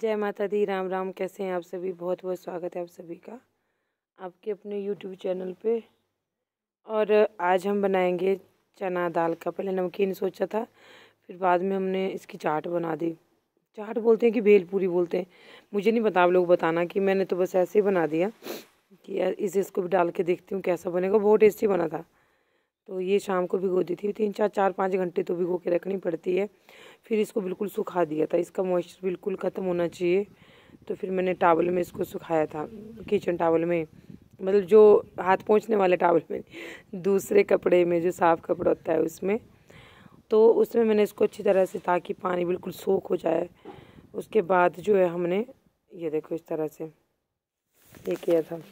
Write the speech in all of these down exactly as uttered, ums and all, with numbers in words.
जय माता दी, राम राम। कैसे हैं आप सभी? बहुत बहुत स्वागत है आप सभी का आपके अपने यूट्यूब चैनल पे। और आज हम बनाएंगे चना दाल का। पहले नमकीन सोचा था, फिर बाद में हमने इसकी चाट बना दी। चाट बोलते हैं कि भेलपूरी बोलते हैं, मुझे नहीं पता, आप लोग बताना। कि मैंने तो बस ऐसे ही बना दिया कि यार इस इसको भी डाल के देखती हूँ कैसा बनेगा। बहुत टेस्टी बना था। तो ये शाम को भिगो दी थी, तीन चार चार पाँच घंटे तो भिगो के रखनी पड़ती है। फिर इसको बिल्कुल सुखा दिया था, इसका मॉइस्चर बिल्कुल ख़त्म होना चाहिए। तो फिर मैंने टावल में इसको सुखाया था, किचन टावल में, मतलब जो हाथ पोंछने वाले टावल में, दूसरे कपड़े में जो साफ़ कपड़ा होता है उसमें। तो उसमें मैंने इसको अच्छी तरह से, ताकि पानी बिल्कुल सोख हो जाए। उसके बाद जो है हमने ये देखो इस तरह से ये किया था।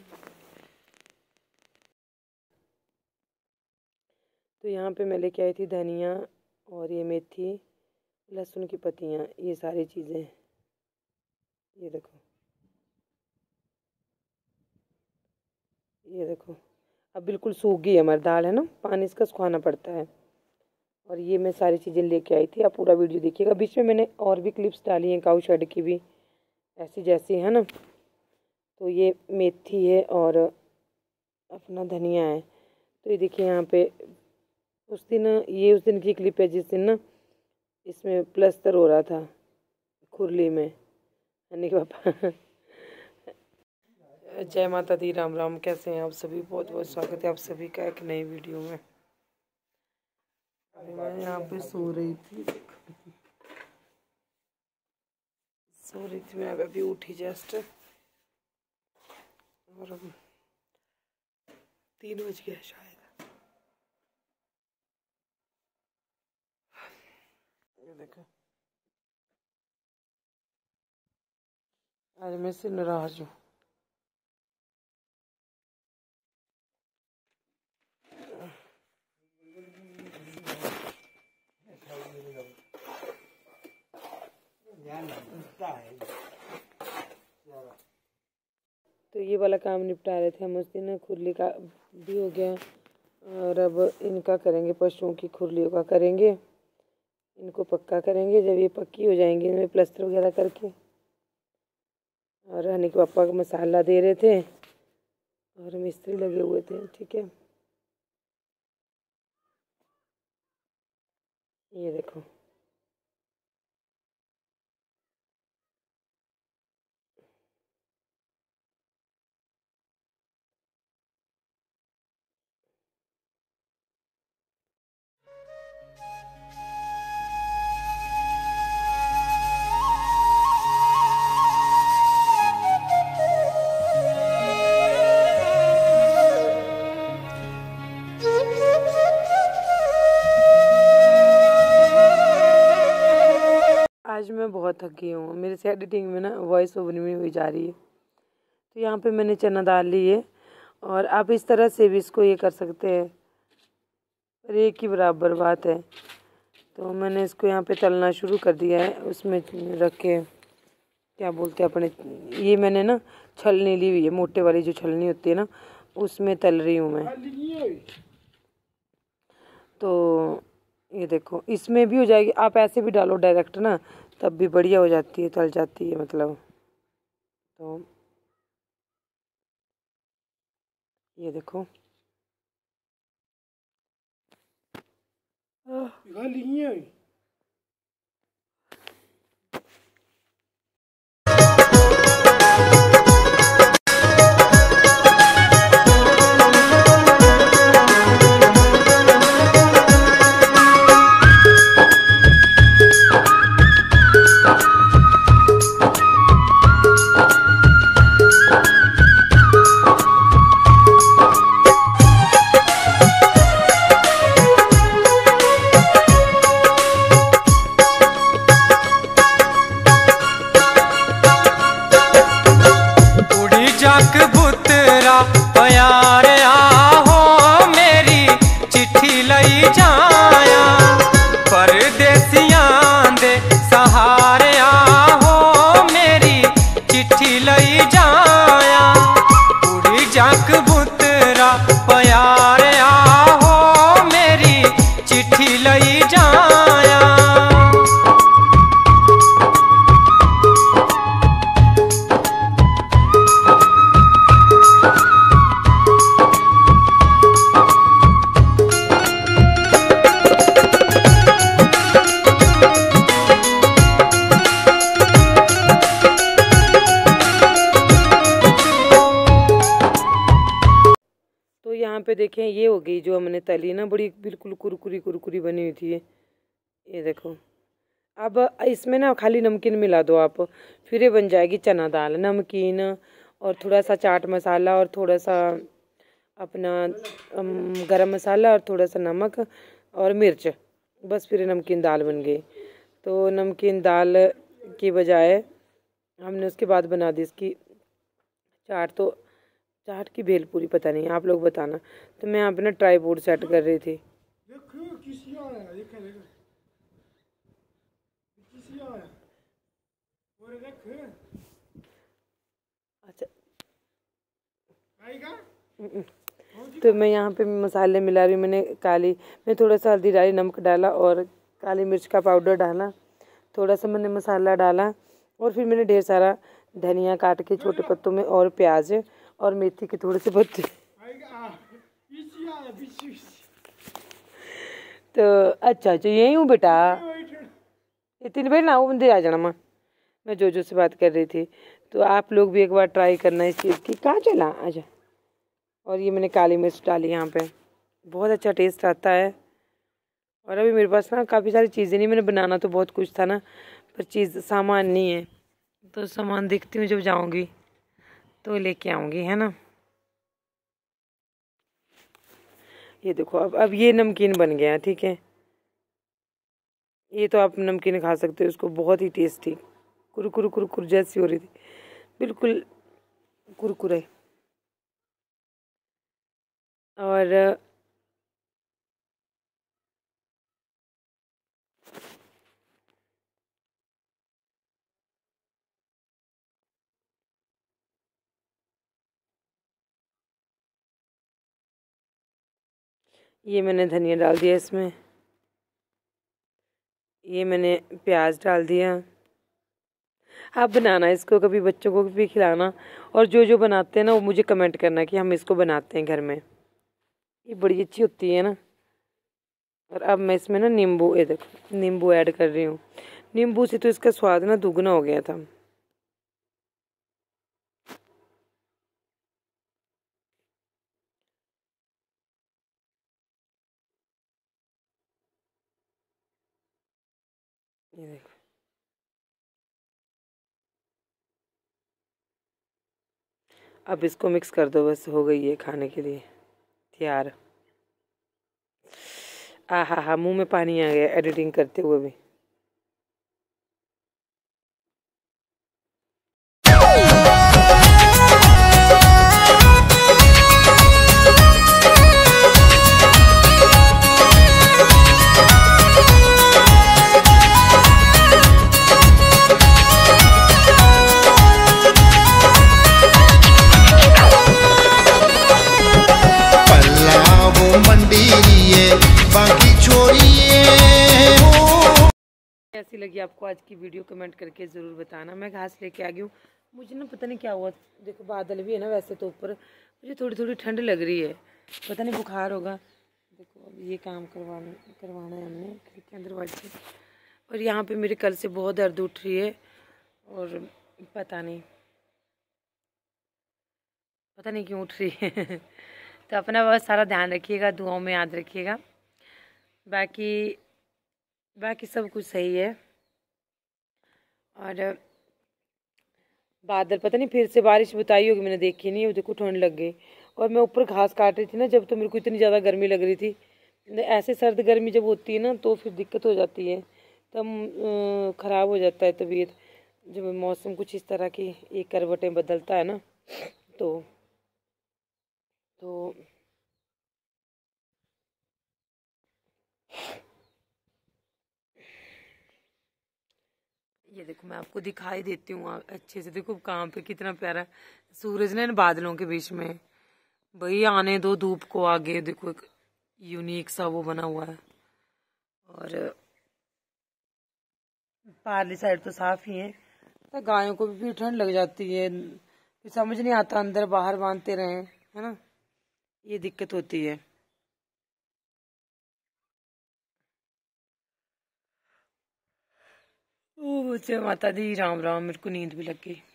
तो यहाँ पे मैं लेके आई थी धनिया और ये मेथी, लहसुन की पत्तियाँ, ये सारी चीज़ें। ये देखो, ये देखो अब बिल्कुल सूख गई हमारी दाल, है ना, पानी इसका सुखाना पड़ता है। और ये मैं सारी चीज़ें लेके आई थी, आप पूरा वीडियो देखिएगा। बीच में मैंने और भी क्लिप्स डाली हैं काऊ शेड की भी, ऐसी जैसी है ना। तो ये मेथी है और अपना धनिया है। तो ये देखिए यहाँ पे उस दिन, ये उस दिन की क्लिप है जिस दिन ना इसमें प्लस्तर हो रहा था खुरली में, यानी कि पापा। जय माता दी, राम राम। कैसे हैं आप सभी? बहुत बहुत स्वागत है आप सभी का एक नई वीडियो में। मैं यहाँ पे सो रही थी, सो रही थी मैं, अभी उठी जस्ट। और अब तीन बज गया शायद। ये देखो, आज मैं से नाराज हूँ। तो ये वाला काम निपटा रहे थे हम उस दिन, खुरली का भी हो गया। और अब इनका करेंगे, पशुओं की खुरलियों का करेंगे, इनको पक्का करेंगे। जब ये पक्की हो जाएंगी इनमें प्लास्टर वगैरह करके। और हनी के पापा को मसाला दे रहे थे और मिस्त्री लगे हुए थे। ठीक है, ये देखो आज मैं बहुत थकी हूँ, मेरे से एडिटिंग में ना वॉइस ओवर नहीं हुई जा रही है। तो यहाँ पे मैंने चना डाल ली है, और आप इस तरह से भी इसको ये कर सकते हैं, पर एक ही बराबर बात है। तो मैंने इसको यहाँ पे तलना शुरू कर दिया है, उसमें रख के, क्या बोलते हैं अपने, ये मैंने ना छलनी ली हुई है, मोटे वाली जो छलनी होती है ना, उसमें तल रही हूँ मैं। तो ये देखो इसमें भी हो जाएगी, आप ऐसे भी डालो डायरेक्ट ना, तब भी बढ़िया हो जाती है, तल जाती है मतलब। तो ये देखो पे देखें ये हो गई जो हमने तली ना, बड़ी बिल्कुल कुरकुरी कुरकुरी बनी हुई थी ये ये देखो। अब इसमें ना खाली नमकीन मिला दो आप, फिर ये बन जाएगी चना दाल। नमकीन और थोड़ा सा चाट मसाला और थोड़ा सा अपना गरम मसाला और थोड़ा सा नमक और मिर्च, बस फिर नमकीन दाल बन गई। तो नमकीन दाल की बजाय हमने उसके बाद बना दी इसकी चाट। तो चाट की भेलपूरी पता नहीं, आप लोग बताना। तो मैं यहाँ पे ना ट्राईपोड सेट कर रही थी। अच्छा, तो मैं यहाँ पे मसाले मिला रही हूँ। मैंने काली मैं थोड़ा सा हल्दी डाली, नमक डाला और काली मिर्च का पाउडर डाला, थोड़ा सा मैंने मसाला डाला और फिर मैंने ढेर सारा धनिया काट के छोटे पत्तों में और प्याज और मेथी के थोड़े से पत्ते। तो अच्छा अच्छा यही हूँ बेटा, इतनी बेर ना बंदे आ जाना। माँ मैं जो जो से बात कर रही थी। तो आप लोग भी एक बार ट्राई करना इस चीज़ की। कहाँ चला आजा। और ये मैंने काली मिर्च डाली यहाँ पे, बहुत अच्छा टेस्ट आता है। और अभी मेरे पास ना काफ़ी सारी चीज़ें नहीं, मैंने बनाना तो बहुत कुछ था ना, पर चीज़ सामान नहीं है। तो सामान देखती हूँ, जब जाऊँगी तो लेके आऊँगी, है ना। ये देखो अब अब ये नमकीन बन गया, ठीक है। ये तो आप नमकीन खा सकते हो इसको, बहुत ही टेस्टी कुरकुर कुरकुर जैसी हो रही थी, बिल्कुल कुरकुरे। और ये मैंने धनिया डाल दिया इसमें, ये मैंने प्याज डाल दिया। आप बनाना इसको, कभी बच्चों को भी खिलाना, और जो जो बनाते हैं ना वो मुझे कमेंट करना कि हम इसको बनाते हैं घर में, ये बड़ी अच्छी होती है ना। और अब मैं इसमें ना नींबू, ये देखो नींबू ऐड कर रही हूँ। नींबू से तो इसका स्वाद ना दुगना हो गया था। ये देखो अब इसको मिक्स कर दो, बस हो गई है खाने के लिए तैयार। आ हा हा मुँह में पानी आ गया एडिटिंग करते हुए भी। कैसी लगी आपको आज की वीडियो, कमेंट करके ज़रूर बताना। मैं घास लेके आ गई हूँ, मुझे ना पता नहीं क्या हुआ। देखो बादल भी है ना वैसे तो ऊपर, मुझे थोड़ी थोड़ी ठंड लग रही है, पता नहीं बुखार होगा। देखो अब ये काम करवाना करवाना है हमने खिड़कियाँ दरवाजे। और यहाँ पे मेरे कल से बहुत दर्द उठ रही है, और पता नहीं पता नहीं क्यों उठ रही है। तो अपना बहुत सारा ध्यान रखिएगा, दुआओं में याद रखिएगा। बाकी बाकी सब कुछ सही है। और बादल पता नहीं फिर से बारिश बताई होगी, मैंने देखी नहीं, देखो ठंड लग गई। और मैं ऊपर घास काट रही थी ना जब, तो मेरे को इतनी ज़्यादा गर्मी लग रही थी। ऐसे सर्द गर्मी जब होती है ना तो फिर दिक्कत हो जाती है, तब ख़राब हो जाता है तबीयत। जब मौसम कुछ इस तरह की एक करवटें बदलता है ना, तो तो ये देखो मैं आपको दिखाई देती हूँ अच्छे से। देखो कहाँ पे कितना प्यारा सूरज ने बादलों के बीच में, भाई आने दो धूप को आगे। देखो एक यूनिक सा वो बना हुआ है। और पारली साइड तो साफ ही है, तो गायों को भी फिर ठंड लग जाती है, फिर समझ नहीं आता अंदर बाहर बांधते रहे, है ना, ये दिक्कत होती है। ओ मुझे माता दी राम राम, मेरे को नींद भी लग गई।